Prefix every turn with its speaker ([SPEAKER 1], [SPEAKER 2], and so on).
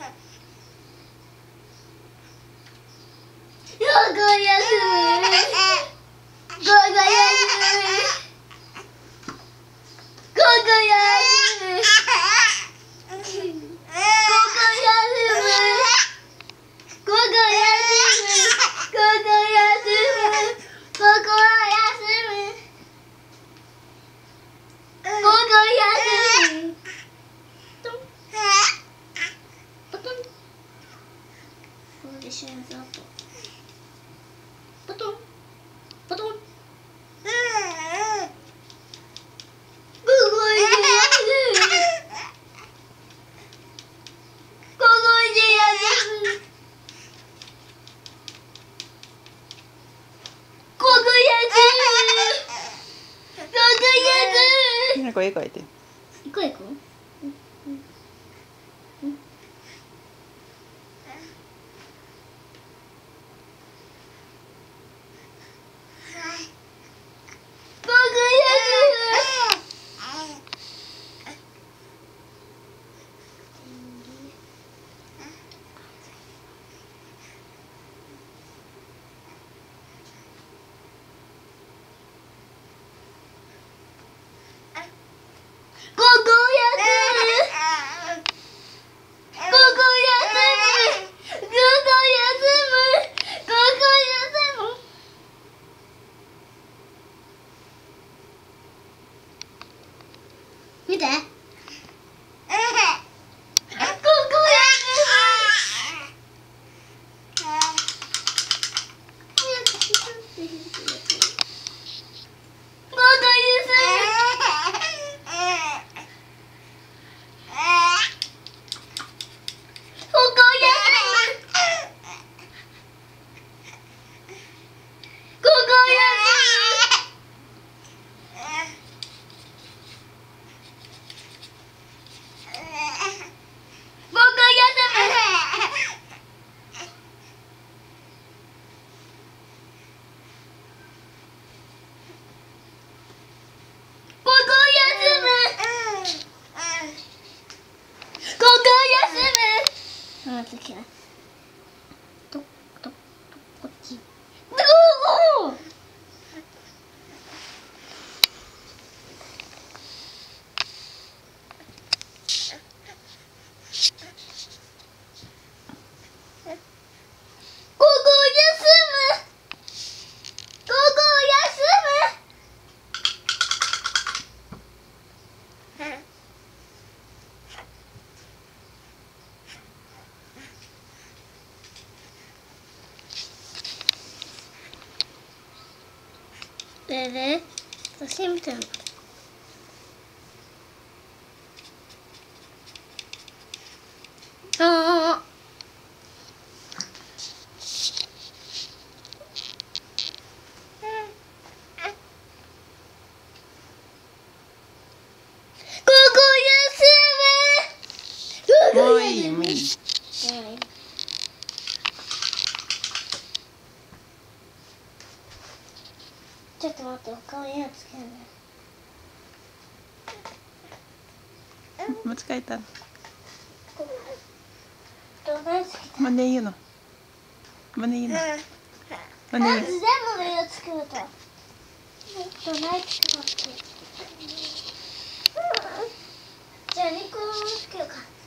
[SPEAKER 1] ポトンポトン。
[SPEAKER 2] なんか絵描いて。
[SPEAKER 1] 行こう行こう。見て。次はこっち。で、写真見てるの。ああ。
[SPEAKER 2] もういいもういい。
[SPEAKER 1] ちょっと待って、お顔につけるね。
[SPEAKER 2] 間違えた。
[SPEAKER 1] 真
[SPEAKER 2] 似言うの。真似言うの。真似言う。
[SPEAKER 1] 全部の色作ると。どない作ろうって。じゃあ2個つけようか。